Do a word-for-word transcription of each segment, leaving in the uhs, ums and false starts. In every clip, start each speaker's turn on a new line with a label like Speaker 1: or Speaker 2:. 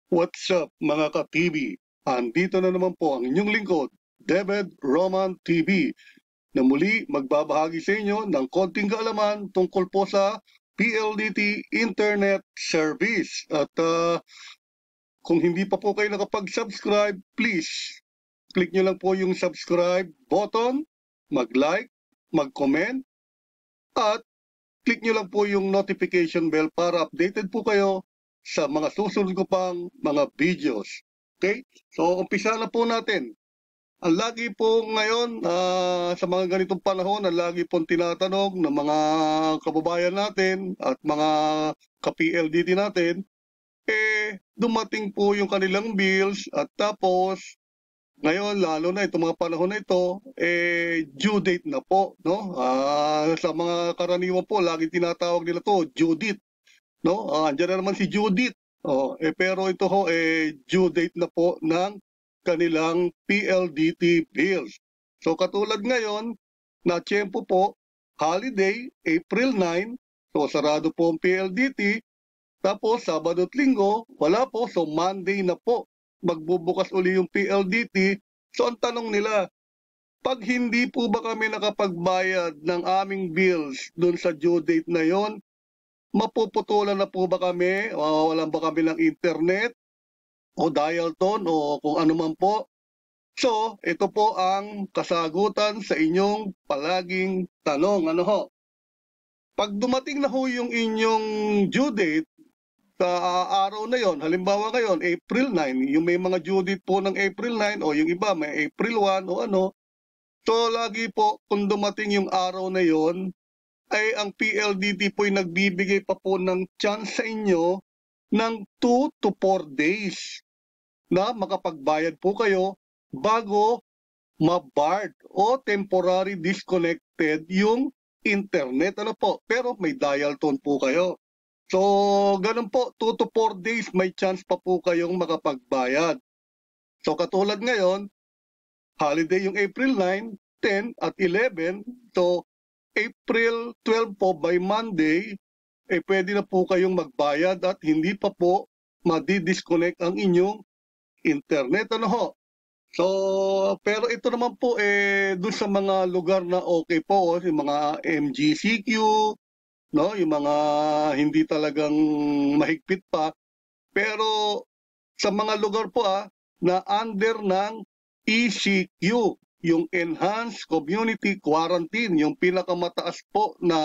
Speaker 1: What's up mga ka-T V? Andito na naman po ang inyong lingkod, David Roman T V, na muli magbabahagi sa inyo ng konting kaalaman tungkol po sa P L D T Internet Service. At uh, kung hindi pa po kayo nakapag-subscribe, please click nyo lang po yung subscribe button, mag-like, mag-comment, at click nyo lang po yung notification bell para updated po kayo sa mga susunod ko pang mga videos. Okay? So, umpisa na po natin. Ang lagi po ngayon, uh, sa mga ganitong panahon, ang lagi pong tinatanong ng mga kababayan natin at mga ka-P L D T natin, eh, dumating po yung kanilang bills at tapos, ngayon, lalo na itong mga panahon na ito, eh, due date na po, no? Uh, sa mga karaniwan po, lagi tinatawag nila to, due date, no? Uh, andyan na naman si Judith. Oh, eh, pero ito ho, eh, due date na po ng kanilang P L D T bills. So katulad ngayon, na tiyempo po, holiday, April nine, so sarado po ang P L D T, tapos Sabado at Linggo, wala po, so Monday na po, magbubukas uli yung P L D T. So ang tanong nila, pag hindi po ba kami nakapagbayad ng aming bills dun sa due date na yon, mapuputulan na po ba kami, mawawalan ba kami ng internet o dial tone o kung ano man po? So, ito po ang kasagutan sa inyong palaging tanong. Ano ho? Pag dumating na ho yung inyong due date sa araw na yon, halimbawa ngayon, April nine, yung may mga due date po ng April nine o yung iba may April one o ano, so lagi po kung dumating yung araw na yon, ay ang P L D T po ay nagbibigay pa po ng chance sa inyo ng two to four days na makapagbayad po kayo bago ma-barred o temporary disconnected yung internet. Ano po? Pero may dial tone po kayo. So, ganun po, two to four days may chance pa po kayong makapagbayad. So, katulad ngayon, holiday yung April nine, ten, at eleven. So, April twelve po by Monday, eh pwede na po kayong magbayad at hindi pa po madi-disconnect ang inyong internet. Ano ho? So, pero ito naman po eh dun sa mga lugar na okay po, oh, yung mga M G C Q, no, yung mga hindi talagang mahigpit pa. Pero sa mga lugar po ah na under ng E C Q, yung Enhanced Community Quarantine, yung pinakamataas po na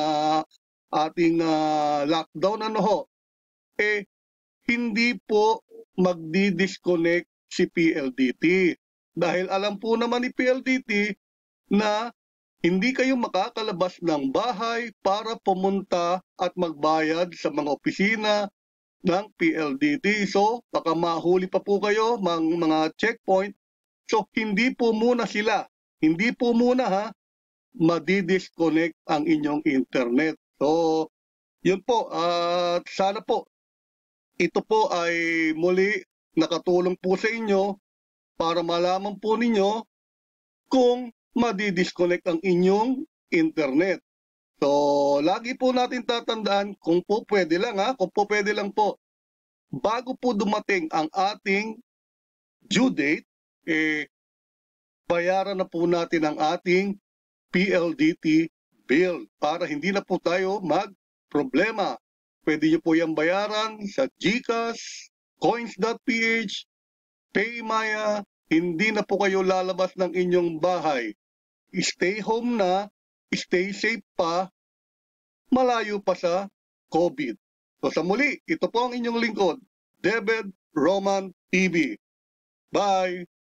Speaker 1: ating uh, lockdown, ano ho, eh hindi po magdi-disconnect si P L D T. Dahil alam po naman ni P L D T na hindi kayo makakalabas ng bahay para pumunta at magbayad sa mga opisina ng P L D T. So, baka mahuli pa po kayo ng mga checkpoint. So, hindi po muna sila, hindi po muna ha, madi-disconnect ang inyong internet. So, yun po. At uh, sana po, ito po ay muli nakatulong po sa inyo para malaman po ninyo kung madi-disconnect ang inyong internet. So, lagi po natin tatandaan kung po pwede lang ha, kung po pwede lang po, bago po dumating ang ating due date, eh, bayaran na po natin ang ating P L D T bill para hindi na po tayo mag-problema. Pwede nyo po yung bayaran sa GCash, coins dot p h, Paymaya, hindi na po kayo lalabas ng inyong bahay. Stay home na, stay safe pa, malayo pa sa COVID. So sa muli, ito po ang inyong lingkod, David Roman T V. Bye!